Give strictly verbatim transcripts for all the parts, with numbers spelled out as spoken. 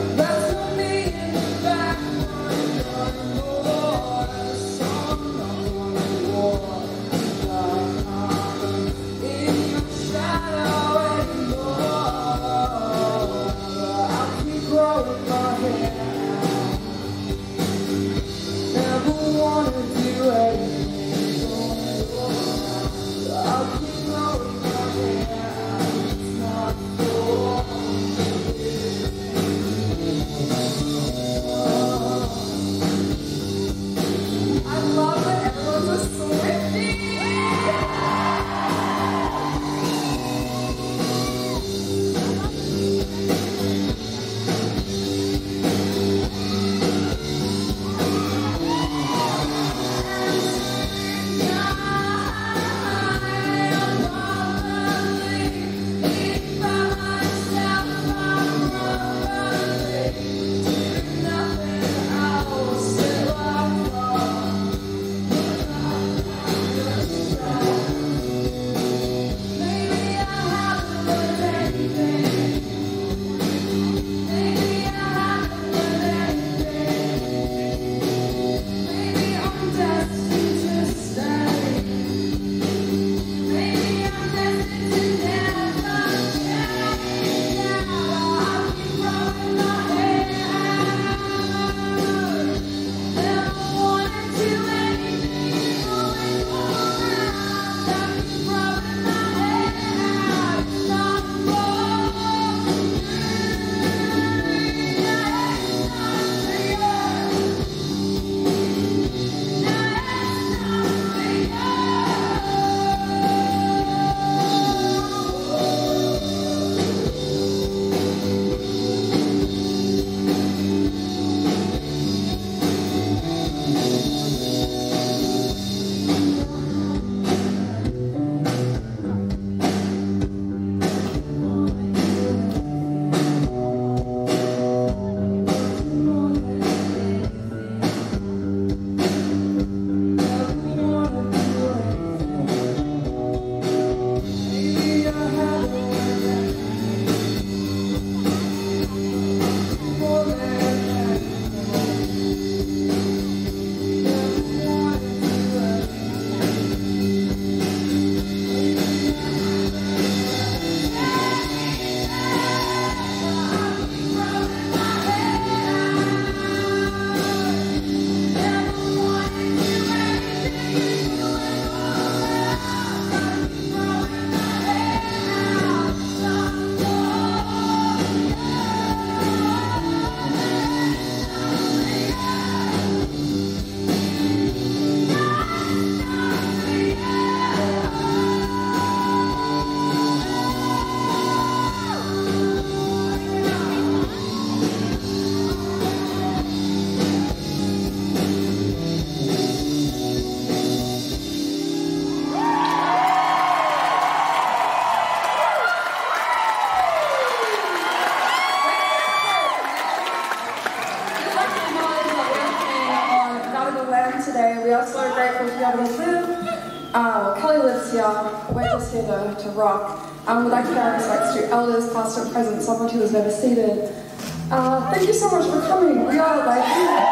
To rock. Um, we'd like to pay our respects to elders, past and present, someone who was never seated. Uh, thank you so much for coming. We are like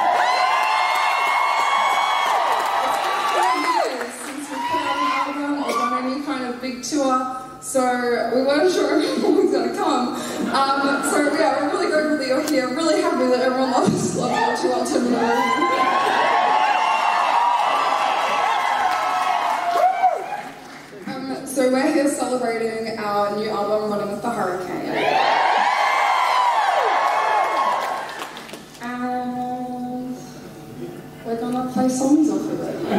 years since we put out an album or done any kind of big tour, so we weren't sure if everyone's going to come. Um, so yeah, we're really grateful that you're here. Really happy that everyone loves loves you all to me. So we're here celebrating our new album, Running with the Hurricane. And we're gonna play songs off of it.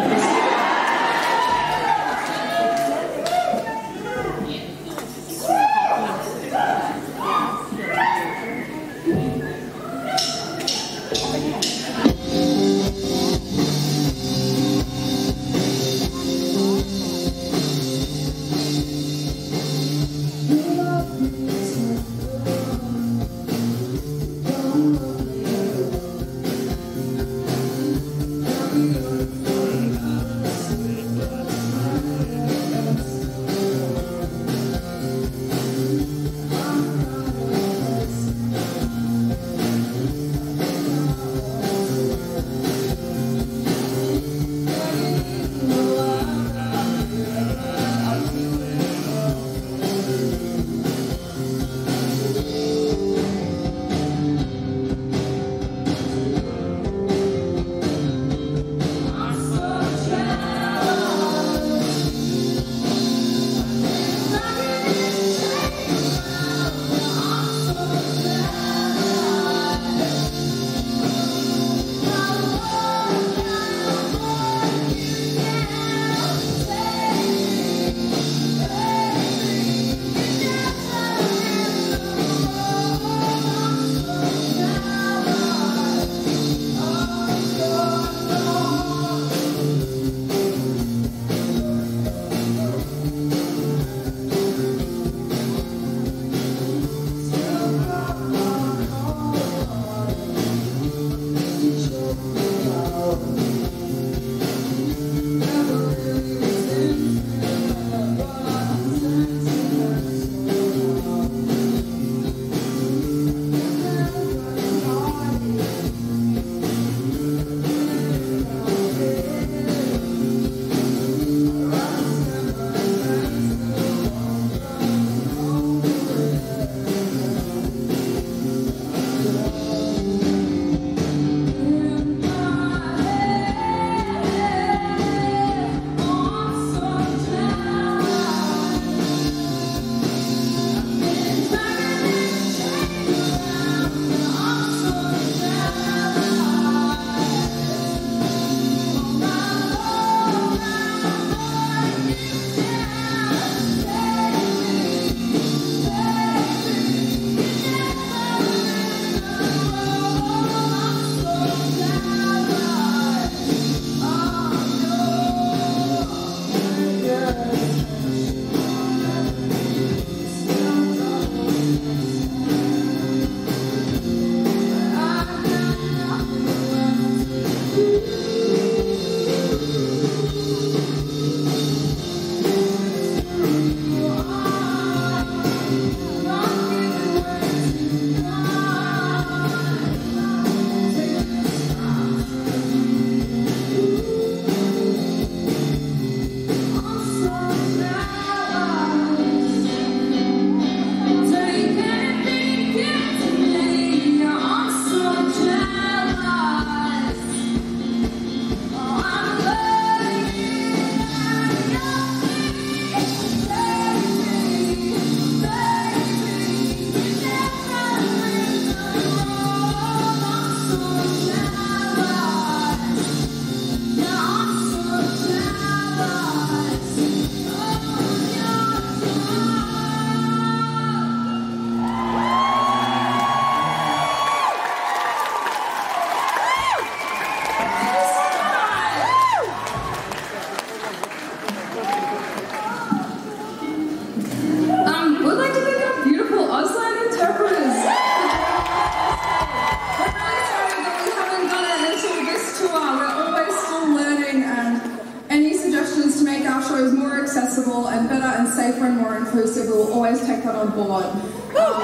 safe and more inclusive. We will always take that on board. Um,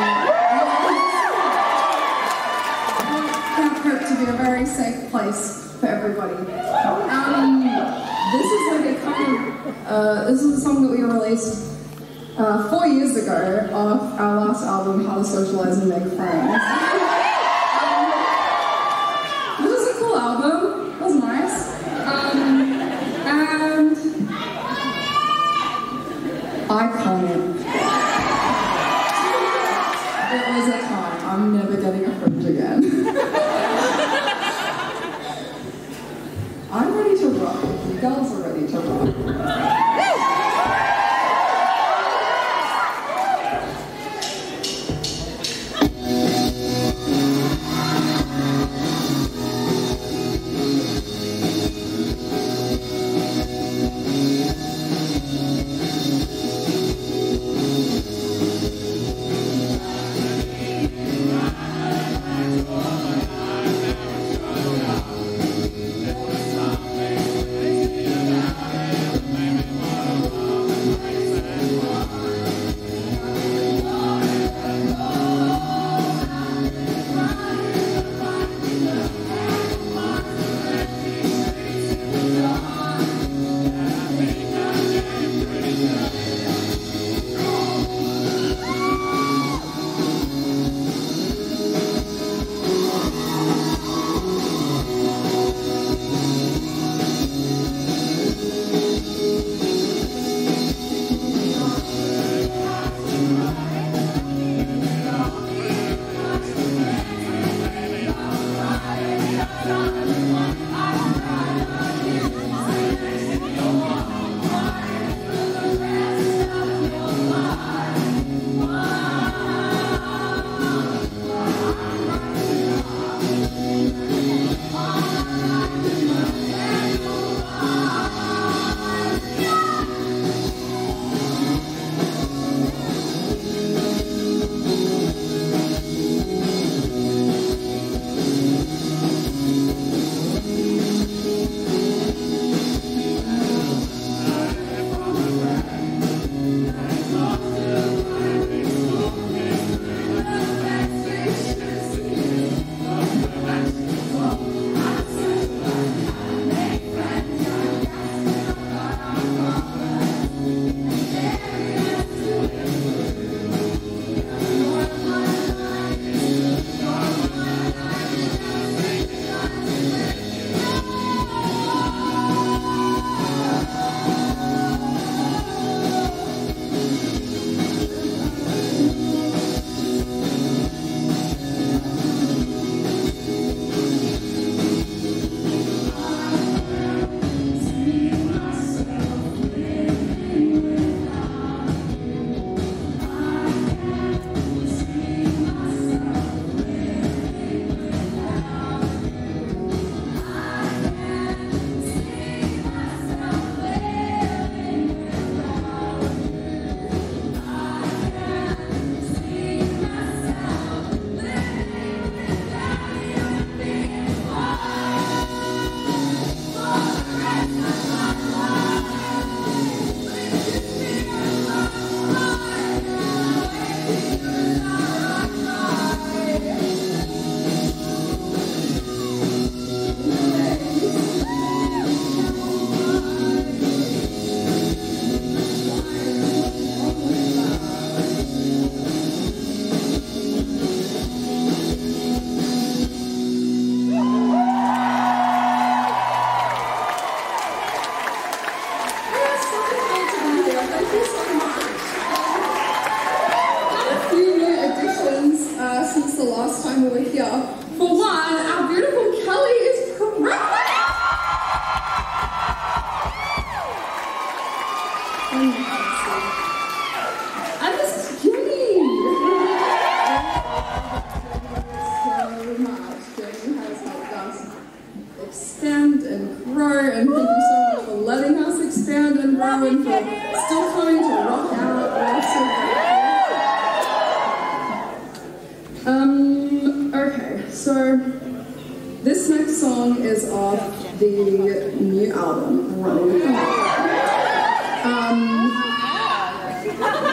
Camp Hope to be a very safe place for everybody. Um, this is like a kind of, uh, this is a song that we released uh, four years ago off our last album, How to Socialize and Make Friends. um, this was a cool album, it was nice. Um, and I can't. It was a time. I'm never getting a fridge again. I'm ready to rock. You girls are ready to rock.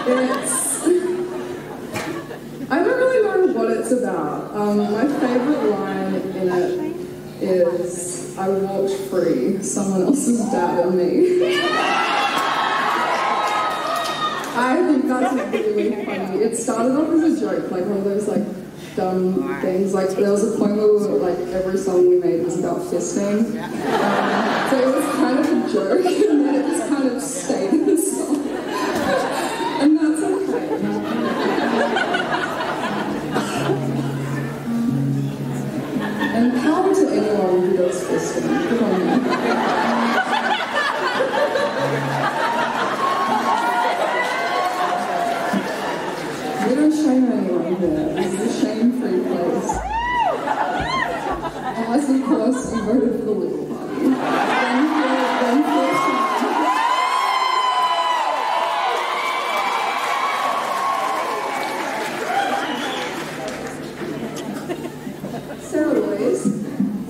It's... I don't really know what it's about. Um, my favourite line in it is, I walked free, someone else's dad and me. I think that's really funny. It started off as a joke, like one of those like dumb things. Like there was a point where we were, like every song we made was about fisting. Um, so it was kind of a joke, and then it just kind of stayed in the song. And that's okay. And power to anyone who does fisting. Good on you. We don't shame anyone here. This is a shame-free place. Unless, of course, you voted for the Liberal Party. Then feel, then feel shame. Sarah Louise.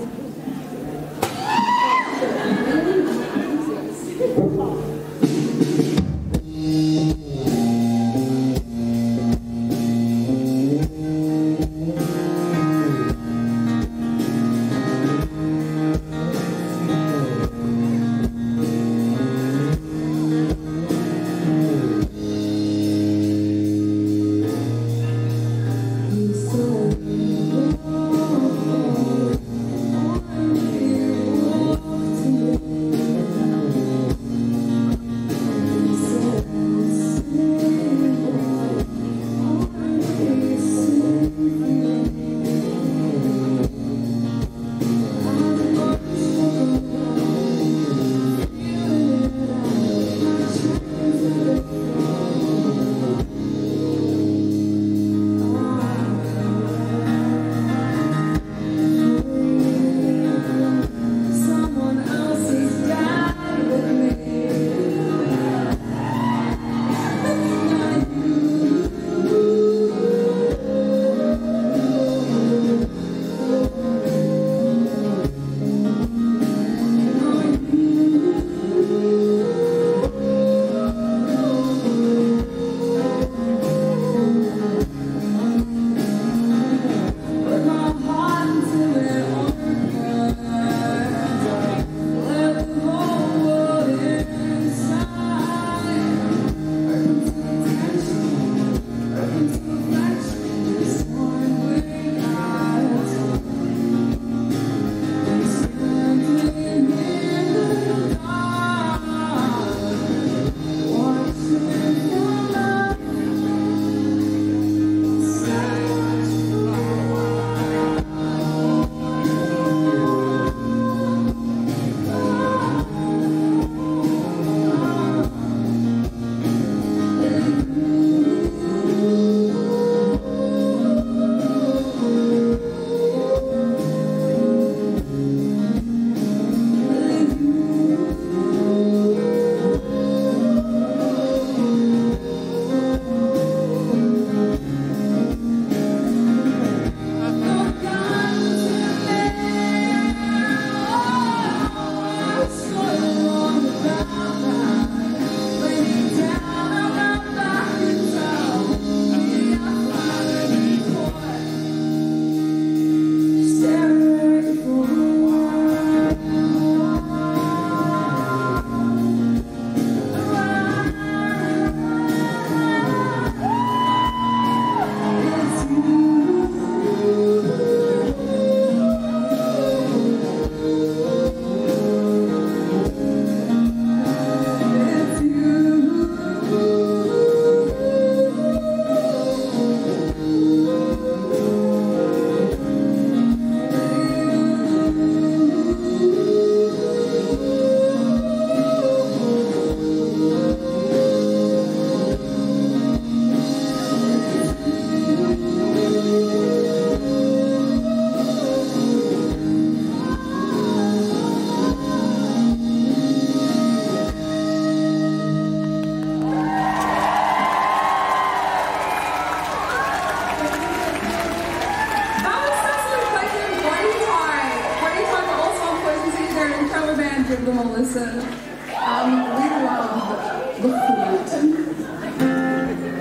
give them a listen. Um, we love the flute.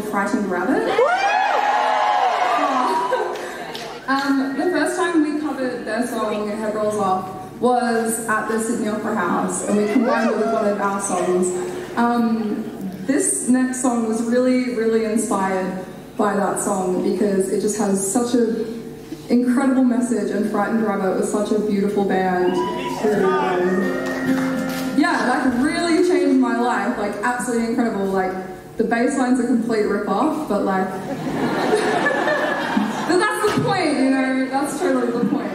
Frightened Rabbit. um, the first time we covered their song, Head Rolls Off, was at the Sydney Opera House, and we combined it with one of our songs. Um, this next song was really, really inspired by that song because it just has such an incredible message, and Frightened Rabbit was such a beautiful band who, um, yeah, like really changed my life, like absolutely incredible. Like the bass line's a complete rip-off, but like, but that's the point, you know, that's totally the point.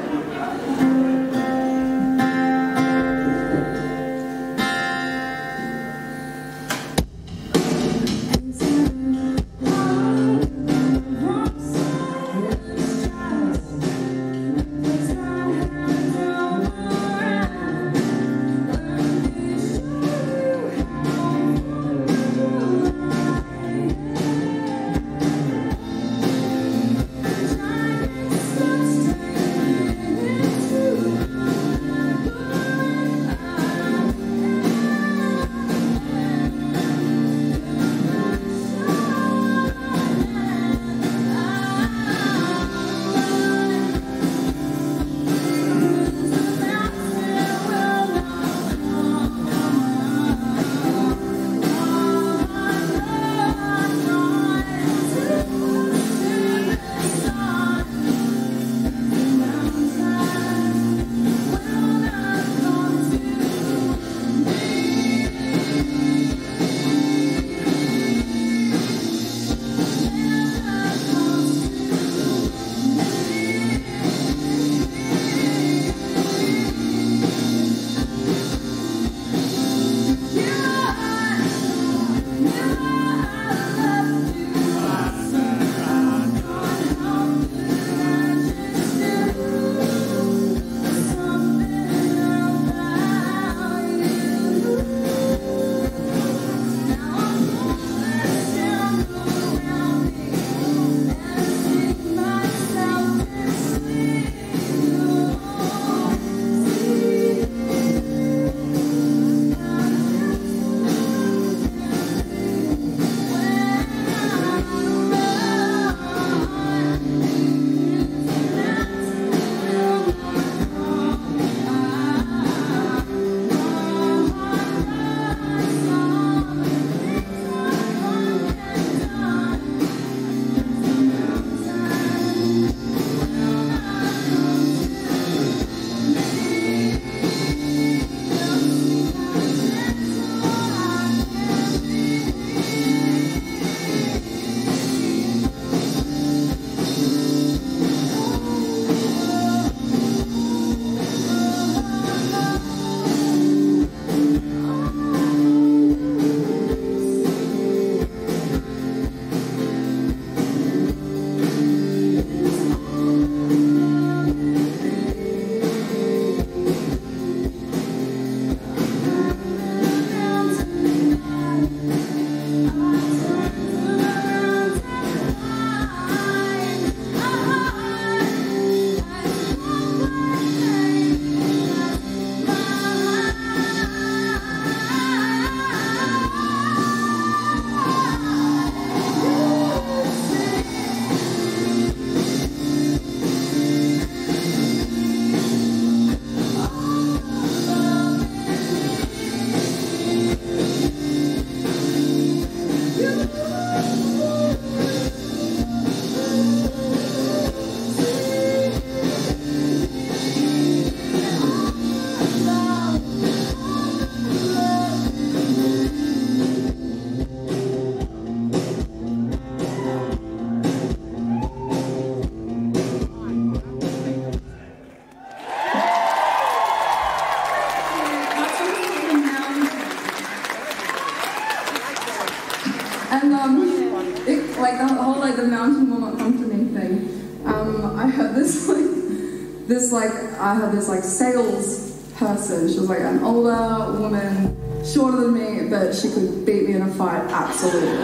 And um, it, like the whole like the mountain will not come to me thing. Um, I had this like this like I had this like sales person. She was like an older woman, shorter than me, but she could beat me in a fight absolutely.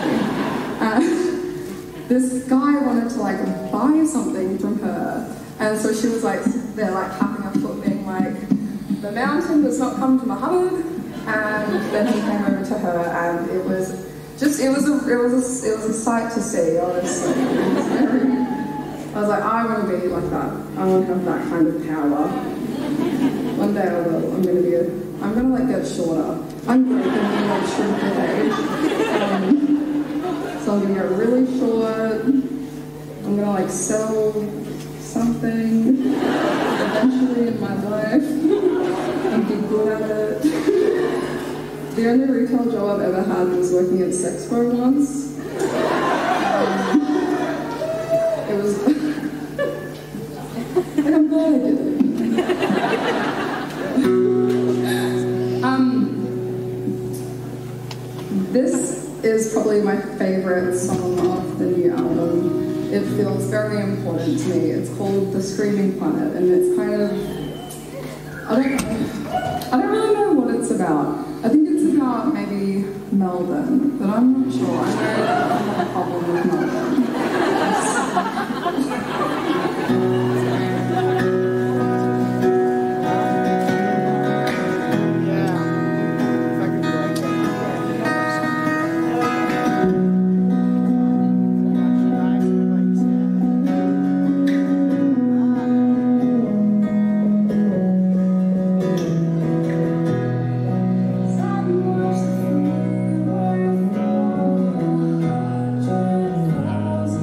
And this guy wanted to like buy something from her, and so she was like there like tapping her foot, being like, "The mountain does not come to Muhammad." And then he came over to her, and it was just, it was a, it was a, it was a sight to see, honestly. It was very, I was like, I want to be like that. I want to have that kind of power. One day I will. I'm going to be a, I'm going to like get shorter. I'm broken in like shrink with age. Um, so I'm going to get really short. I'm going to like sell something eventually in my life and be good at it. The only retail job I've ever had was working at Sexpo once. Um, it was... and I'm glad I did it. um, this is probably my favorite song off the new album. It feels very important to me. It's called The Screaming Planet, and it's kind of... I don't, I don't really know what it's about. I think it's about maybe Melbourne, but I'm not sure. I know I have a problem with Melbourne. Thousand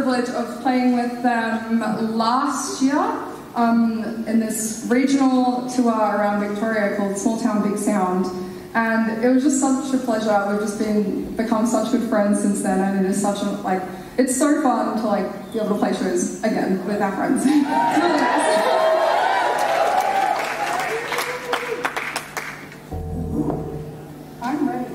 privilege of playing with them last year um, in this regional tour around Victoria called Small Town Big Sound. And it was just such a pleasure. We've just been become such good friends since then, and it is such a, like, it's so fun to like be able to play shows again with our friends. It's really nice. I'm ready.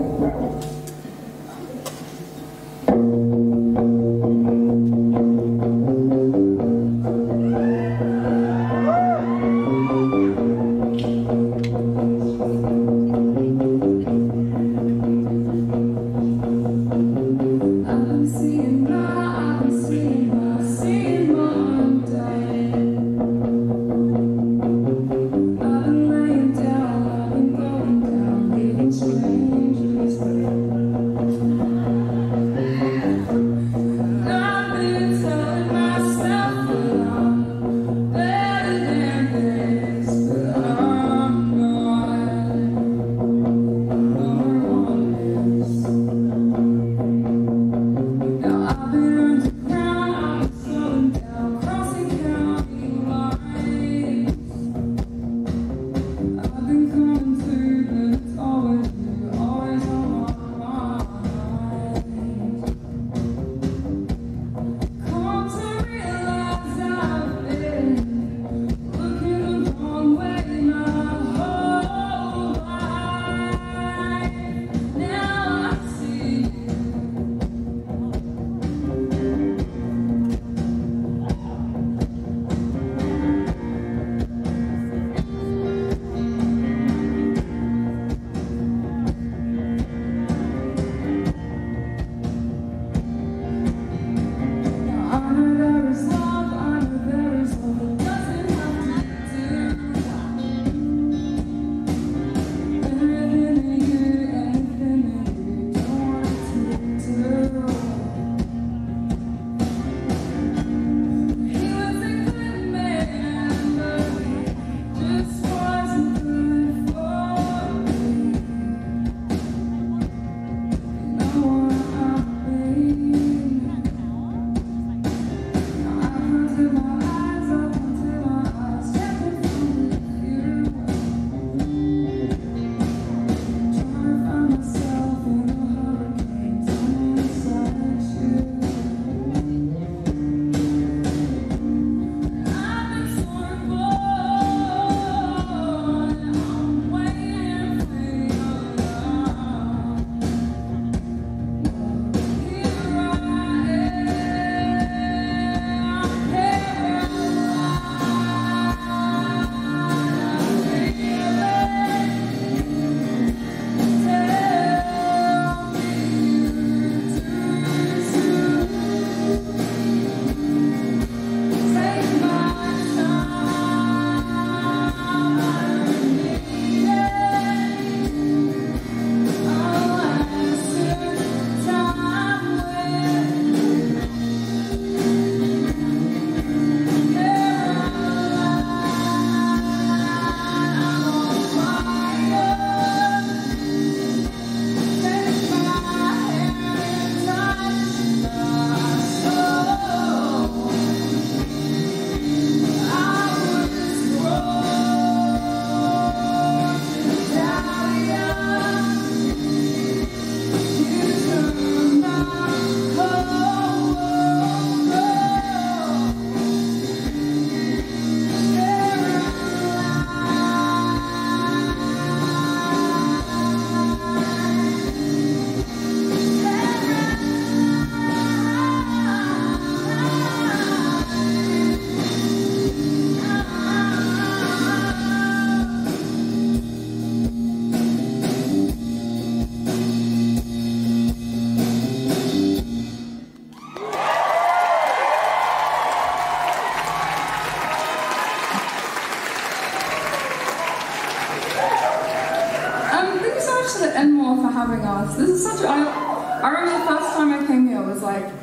Enmore for having us. This is such a, I, I remember the first time I came here was like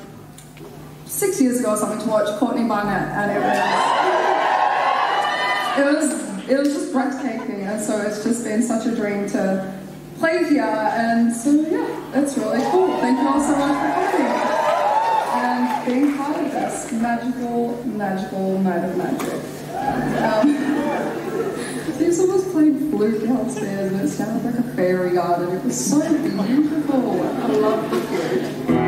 six years ago or something to watch Courtney Barnett, and it was, it was, it was just breathtaking, and so it's just been such a dream to play here, and so yeah, it's really cool. Thank you all so much for coming and being being part of this magical, magical night of magic. Um, so someone's playing flute downstairs and it sounded like a fairy garden. It was so beautiful. I love the flute.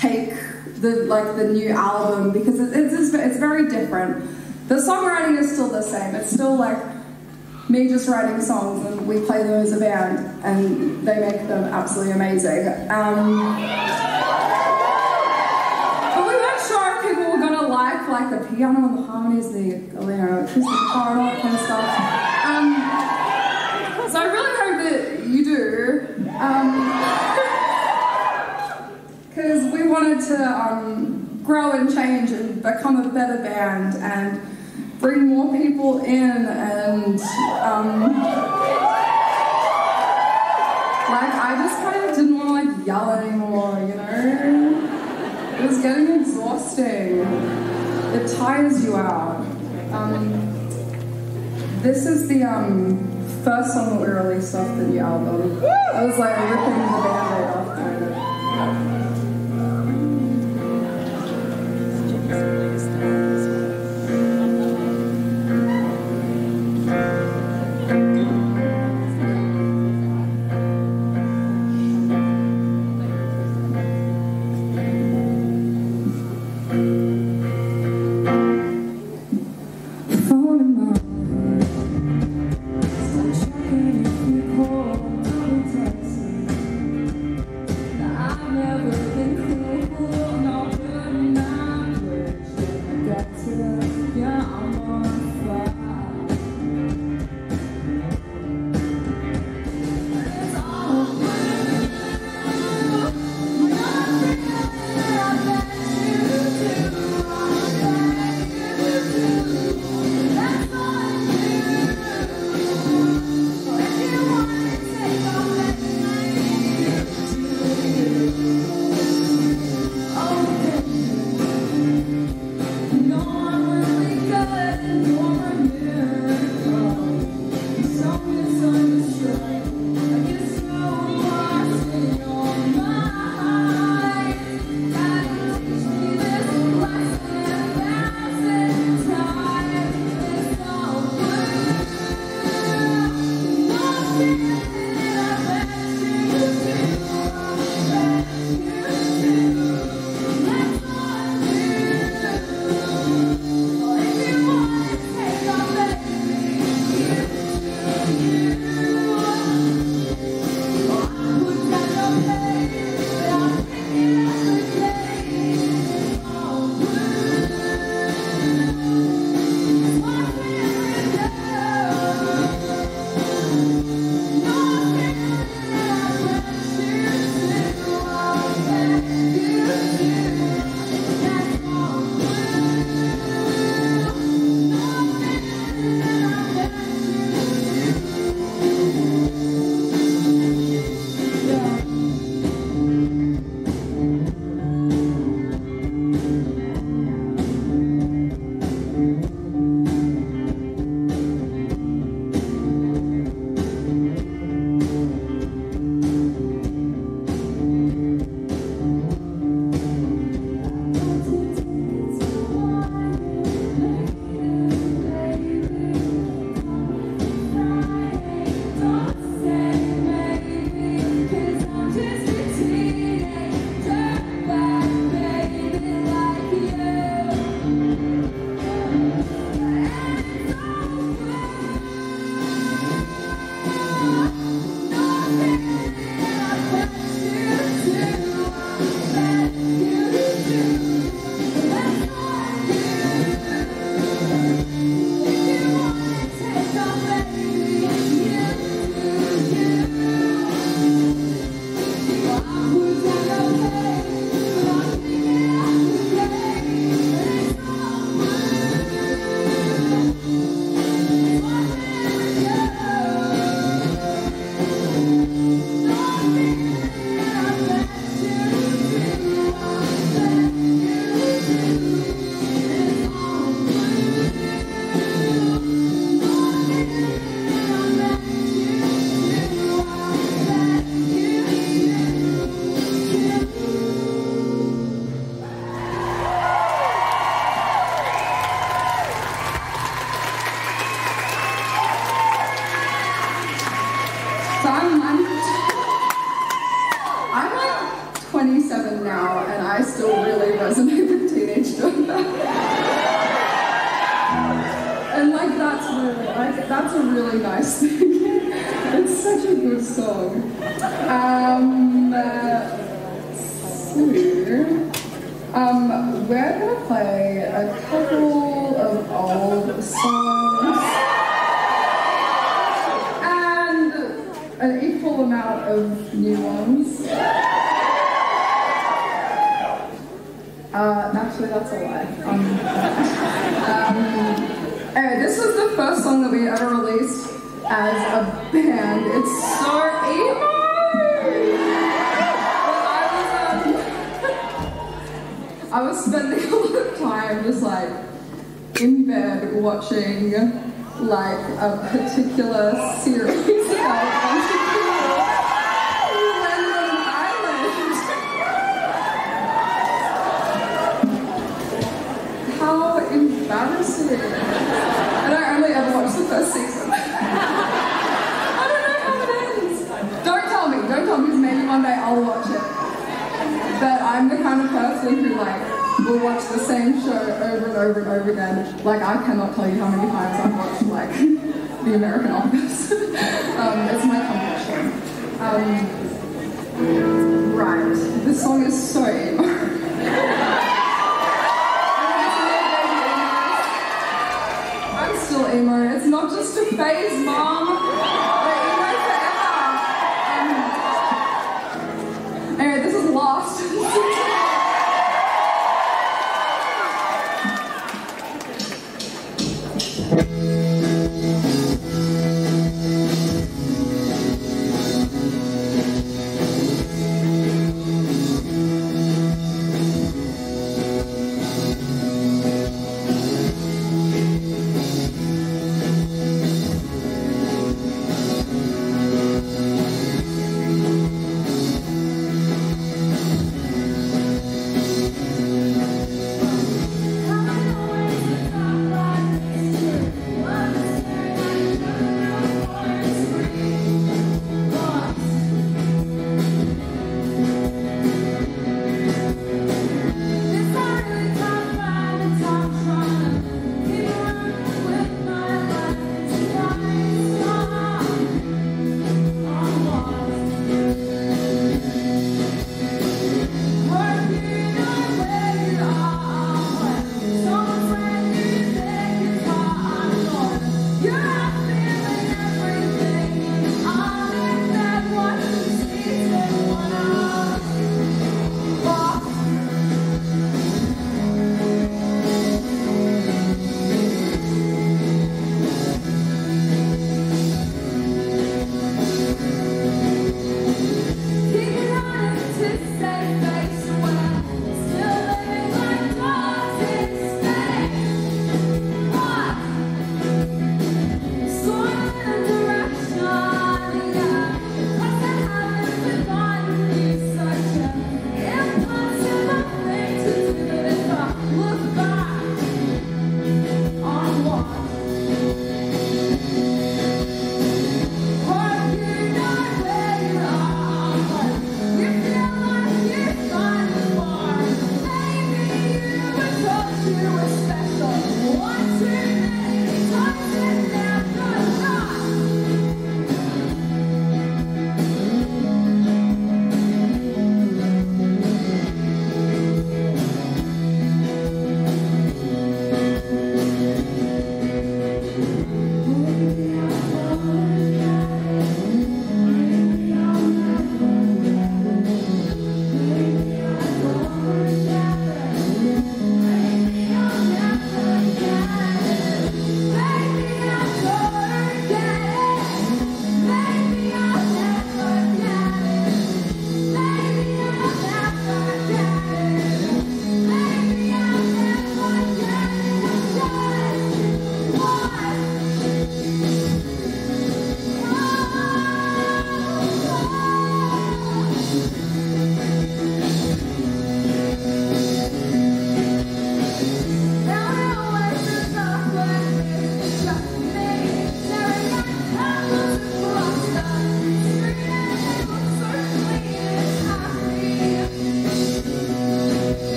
take the like the new album, because it, it's it's very different. The songwriting is still the same. It's still like me just writing songs and we play them as a band and they make them absolutely amazing. Um, but we weren't sure if people were gonna like like the piano and the harmonies, the you know acoustic guitar and all that kind of stuff. Um, so I really hope that you do. Because um, we wanted to um, grow and change and become a better band and bring more people in, and um, like I just kind of didn't want to like yell anymore, you know? It was getting exhausting. It tires you out. Um, this is the um, first song that we released off the new album. I was like ripping the band-aid off kind of. twenty-seven now, and I still really resonate with teenage doing that. And like that's really, like that's a really nice thing. It's such a good song. Um, uh, so, um, we're gonna play a couple of old songs and an equal amount of new ones. Uh, actually, that's a lie. Um, um, anyway, this was the first song that we ever released as a band. It's so emo! I was, um, I was spending a lot of time just like in bed watching like a particular series called embarrassing. And I only ever watched the first season. I don't know how it ends. Don't tell me, don't tell me, because maybe one day I'll watch it. But I'm the kind of person who like will watch the same show over and over and over again. Like I cannot tell you how many times I've watched like The American Office. um, it's my comfort show. Um, right, this song is so emo. Still emo. It's not just a phase, Mom. We're emo forever. Um, anyway, this is Lost.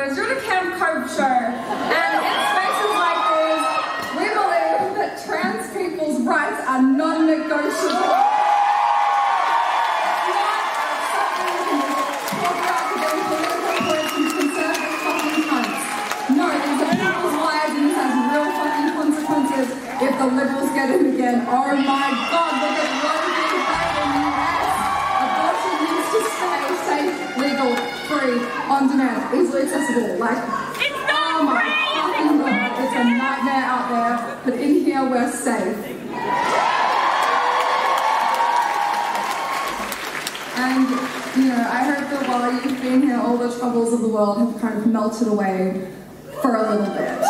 is doing a Camp Cope show, and in spaces like these, we believe that trans people's rights are non-negotiable. If the Liberals get in again, oh my God, look at Roe v. Wade in the U S. Abortion needs to stay safe, legal, free, on demand, easily accessible. Like, It's not oh my free. fucking God, it's a nightmare out there, but in here we're safe. And, you know, I hope that while you've been here, all the troubles of the world have kind of melted away for a little bit.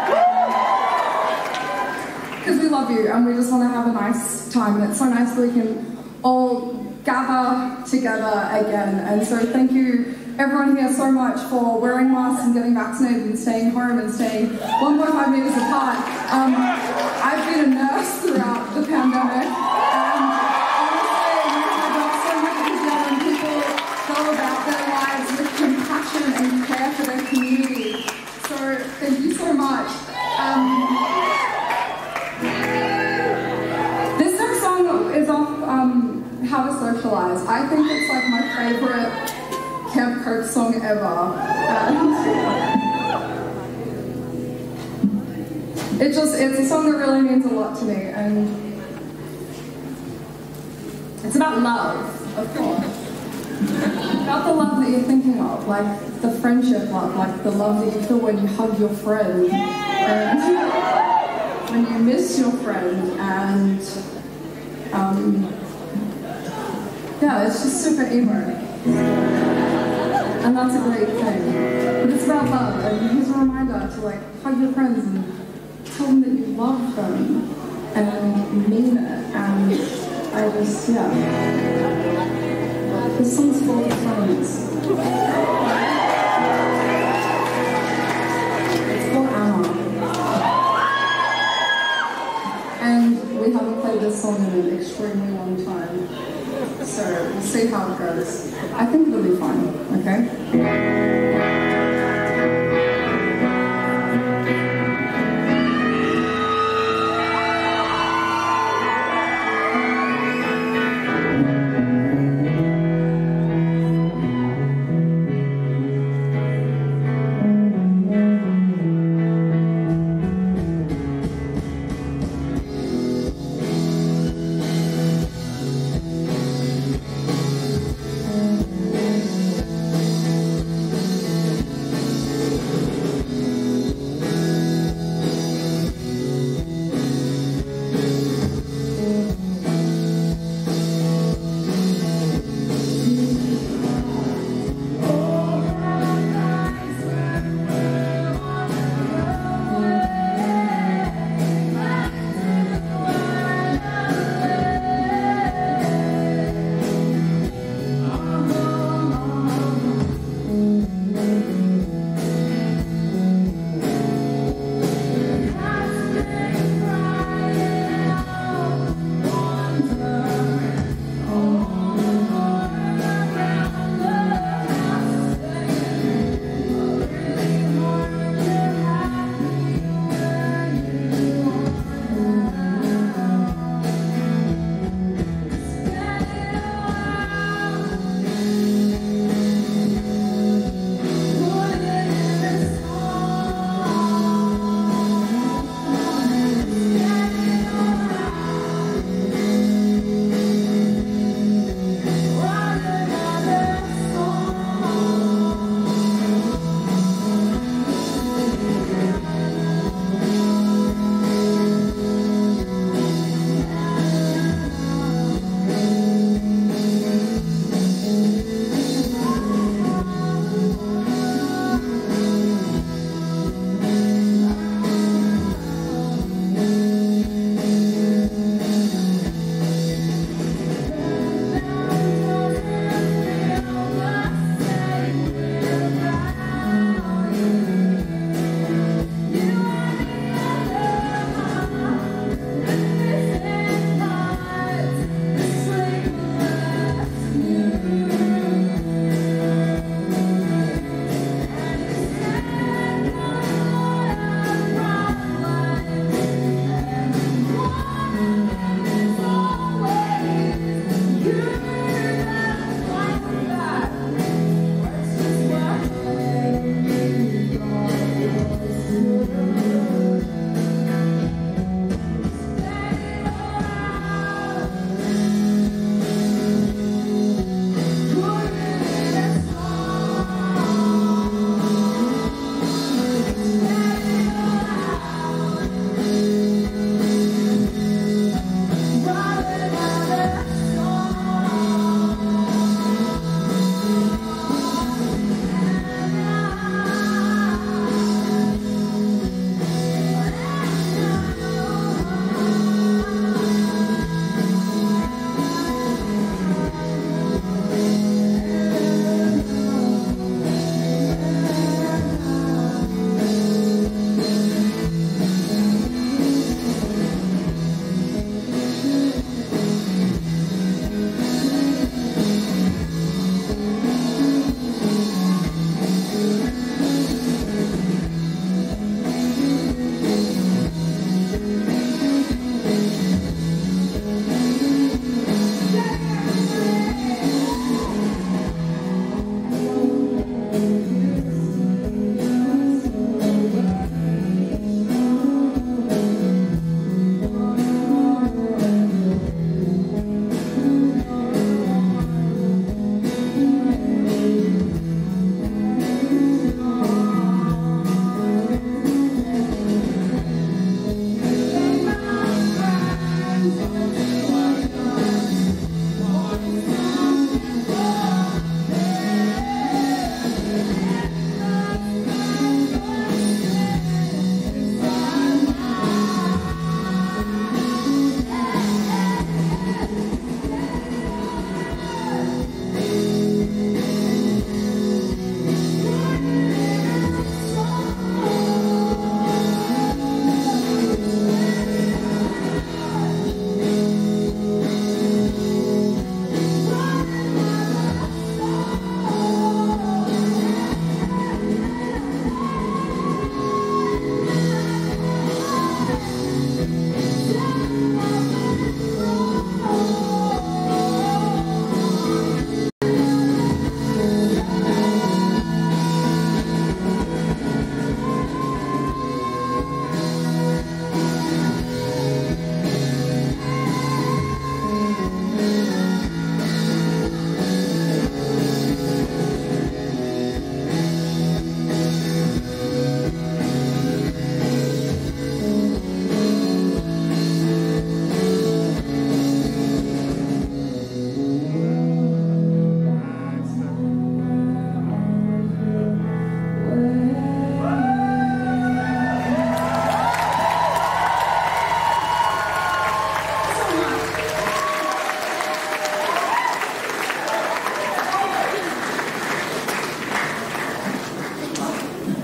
Because we love you and we just want to have a nice time, and it's so nice that we can all gather together again. And so thank you everyone here so much for wearing masks and getting vaccinated and staying home and staying one point five meters apart. Um, I've been a nurse throughout the pandemic, and honestly I got so much easier when people go about their lives with compassion and care for their community. So thank you so much. Um, This next song is off um, How to Socialize. I think it's like my favourite Camp Cope song ever. And it just, it's a song that really means a lot to me, and it's about love, of course. About the love that you're thinking of, like the friendship love, like the love that you feel when you hug your friend. And when you miss your friend, and um, yeah, it's just super emo, and that's a great thing. But it's about love, and here's a reminder to like hug your friends and tell them that you love them and mean it. And I just, yeah, this song's full of friends. It's for Anna. And we haven't played this song in an extremely long time, so we'll see how it goes. I think it'll be fine, okay?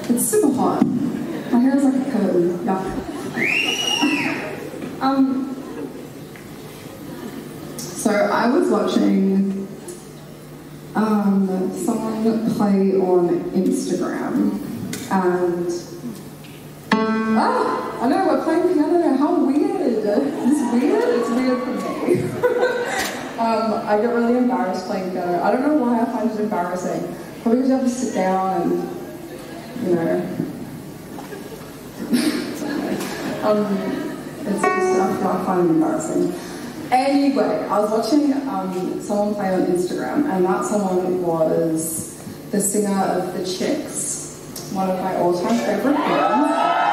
It's super hot. My hair is like a curtain. Yeah. um. So I was watching um, someone play on Instagram, and ah, I know we're playing piano. How weird! It's weird. It's weird for me. um, I get really embarrassed playing piano. I don't know why I find it embarrassing. Probably because you have to sit down and, you know, um, it's just stuff that I find embarrassing. Anyway, I was watching um, someone play on Instagram, and that someone was the singer of The Chicks, one of my all-time favourite bands,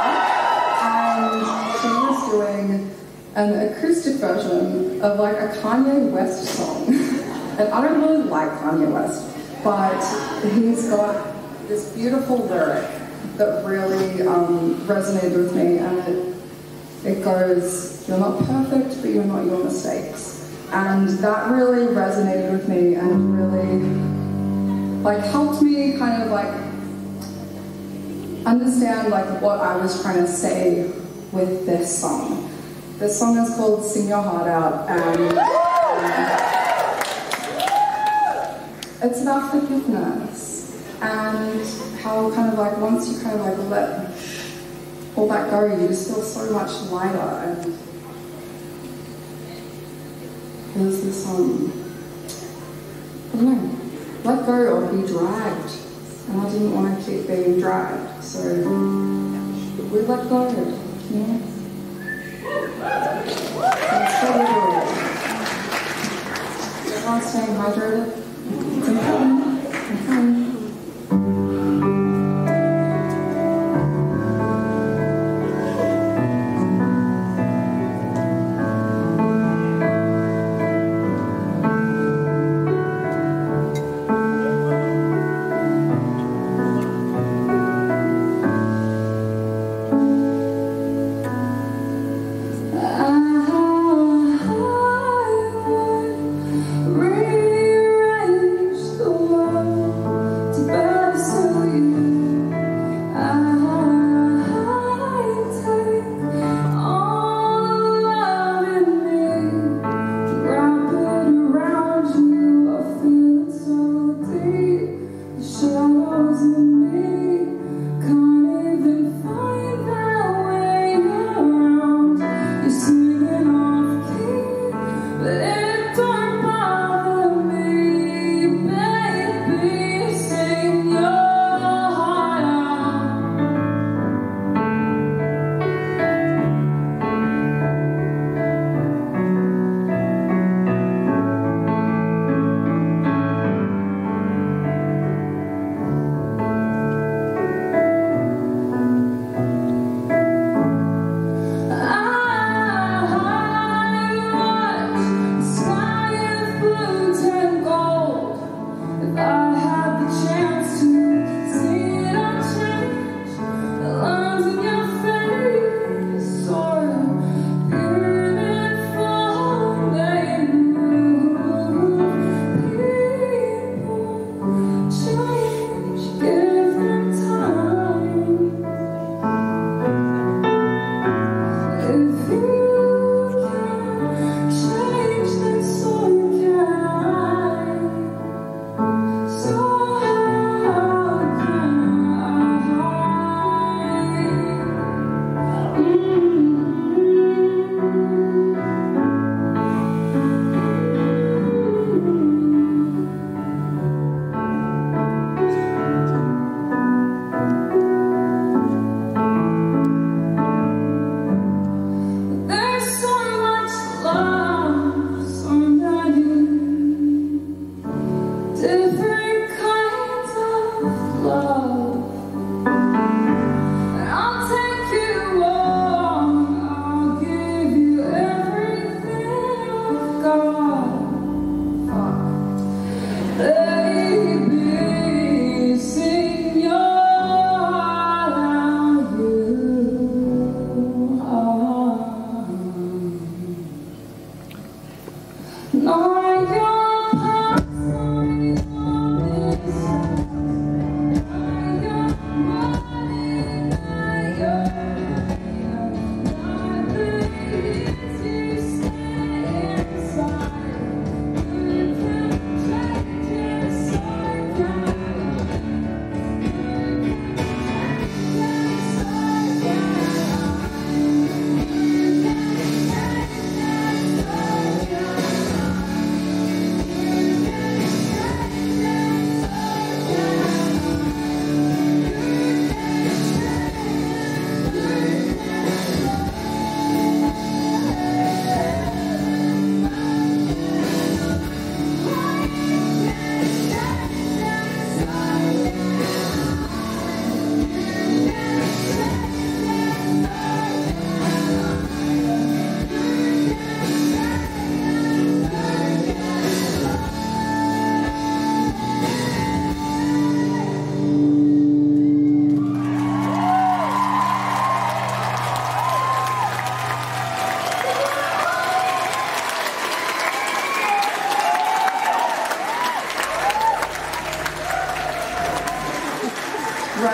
and she was doing an acoustic version of like a Kanye West song. And I don't really like Kanye West, but he's got this beautiful lyric that really um, resonated with me, and it It goes, "You're not perfect, but you're not your mistakes." And that really resonated with me and really, like, helped me kind of, like, understand, like, what I was trying to say with this song. This song is called Sing Your Heart Out, and um, it's about forgiveness and how kind of, like, once you kind of, like, let all that go, you just feel so much lighter. And there's this, um, I don't know, let go or be dragged. And I didn't want to keep being dragged, so we let go, you know? It's so literal. Everyone's staying hydrated. It's important. It's important. Rearrange the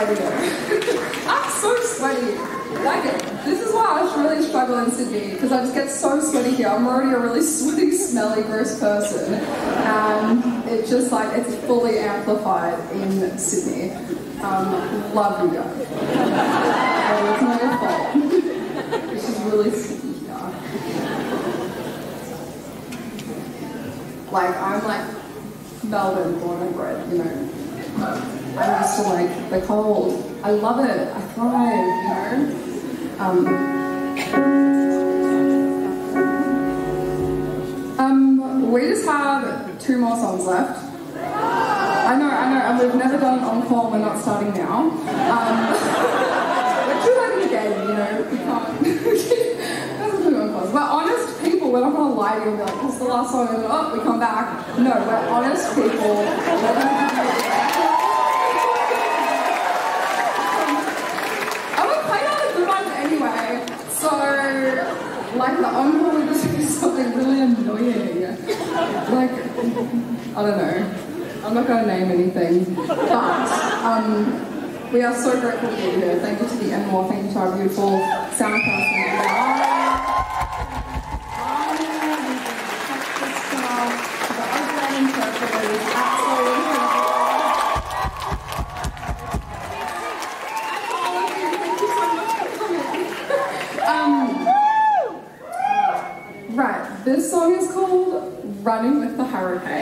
radio. I'm so sweaty. Like, this is why I really struggle in Sydney, because I just get so sweaty here. I'm already a really sweaty, smelly, gross person. And it just like, it's fully amplified in Sydney. Um, love you guys. Oh, it's not your fault. It's just really sticky here. Like, I'm like Melbourne born and bred, you know. I'm used to like the cold. I love it. I thrive, you know. Um, um, we just have two more songs left. I know, I know, and we've never done an encore. We're not starting now. Um, we're too late in the game, you know. We can't. That's a encores. We're honest people. We're not going to lie to you and be like, "This is the last song," and oh, we come back. No, we're honest people. We're going to give you. Anyway, so, like, the encore would just be something really annoying. Like, I don't know. I'm not going to name anything. But, um, we are so grateful to be here. Thank you to the Enmore. Thank you to our beautiful sound person. Right, this song is called Running with the Hurricane.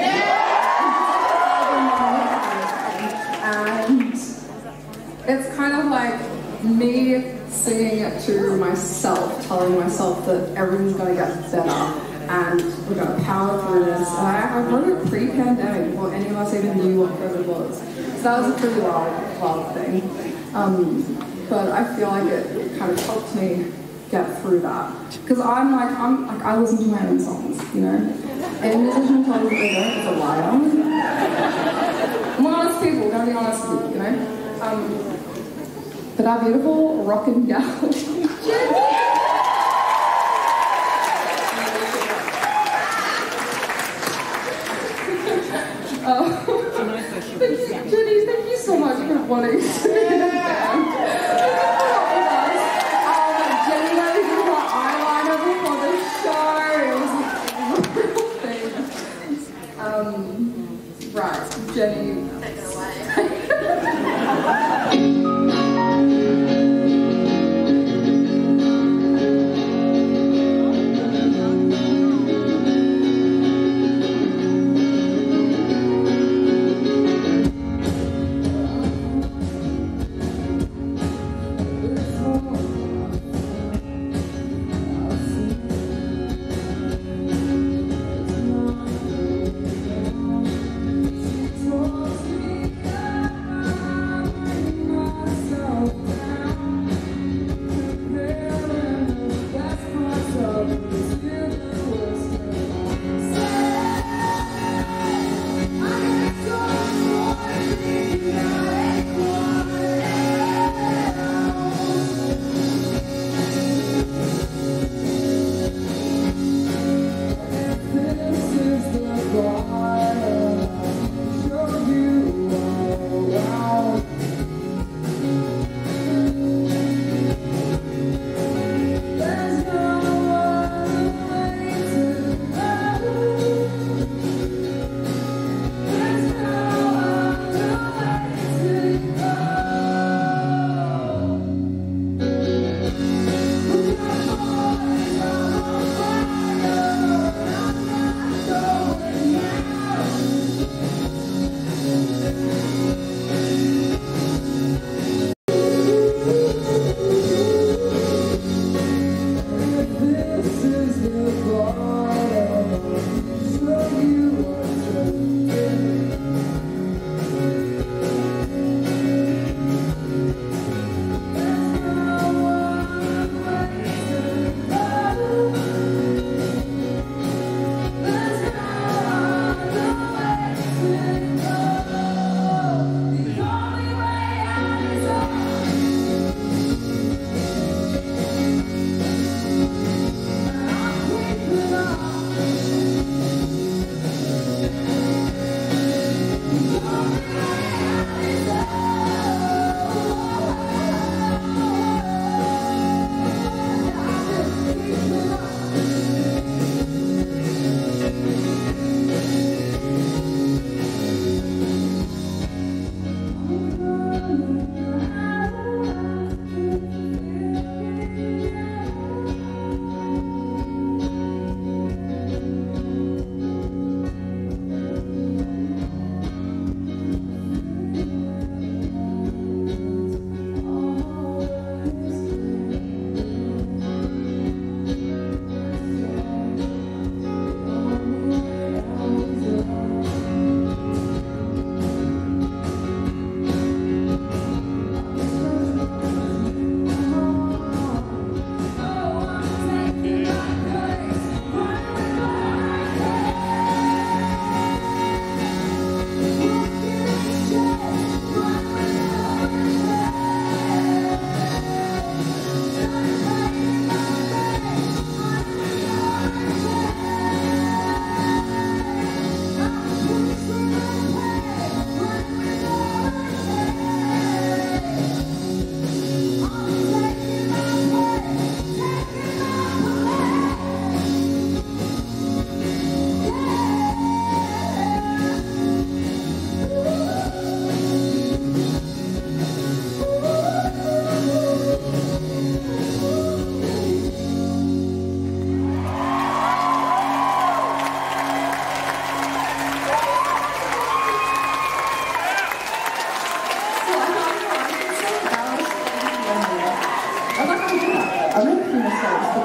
And it's kind of like me singing it to myself, telling myself that everything's going to get better and we're going to power through this. And I, I wrote it pre-pandemic before any of us even knew what COVID was. So that was a pretty wild, wild thing. Um, but I feel like it, it kind of helped me get through that. Because I'm like, I'm like, I listen to my own songs, you know? Any musician tells me they don't, it's a liar. I'm honest people, we're gonna be honest with you, you know? Um, but our beautiful rockin' gal, Jenny! uh, thank you, Jenny, thank you so much for wanting to be in the band. Um, right, Jenny. Take it away.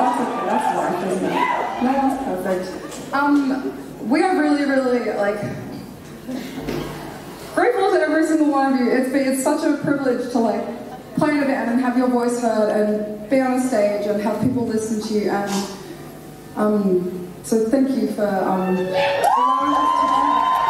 that's okay, that's life, isn't it? No one's perfect. Um, we are really, really, like, grateful to every single one of you. It's been, it's such a privilege to, like, play in a band and have your voice heard and be on a stage and have people listen to you, and um, so thank you for um, allowing us to do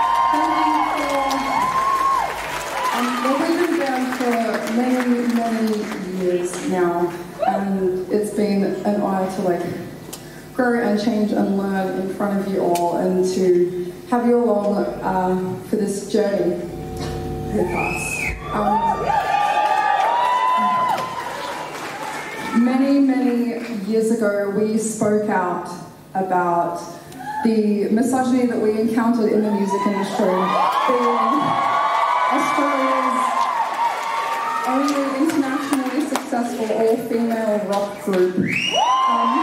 that. Thank you for, um, well, we've been around for many, many years now, and it's been an honour to like grow and change and learn in front of you all, and to have you along um, for this journey with us. Um, Many, many years ago, we spoke out about the misogyny that we encountered in the music industry, being Australia's only internationally successful all-female rock group. Um,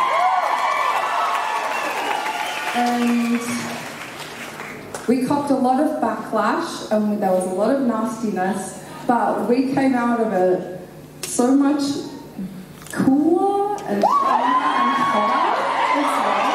and we copped a lot of backlash, and there was a lot of nastiness, but we came out of it so much cooler and stronger and hotter as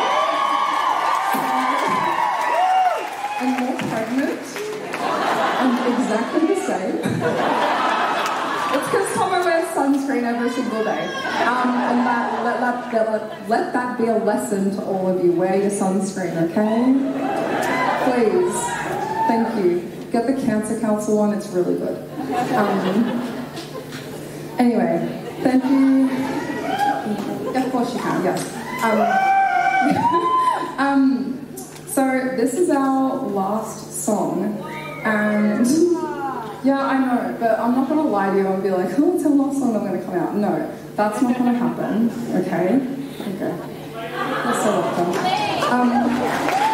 well. And more pregnant. And exactly the same. It's because Tomo wears sunscreen every single day. Um, and that, let, let, let, let that be a lesson to all of you. Wear your sunscreen, okay? Please. Thank you. Get the Cancer Council one, it's really good. Um, anyway. Thank you. Of course you can, yes. Um, um, so this is our last song, and yeah, I know, but I'm not going to lie to you and be like, oh, it's our last song, I'm going to come out. No, that's not going to happen, okay? Okay. That's so welcome. Um,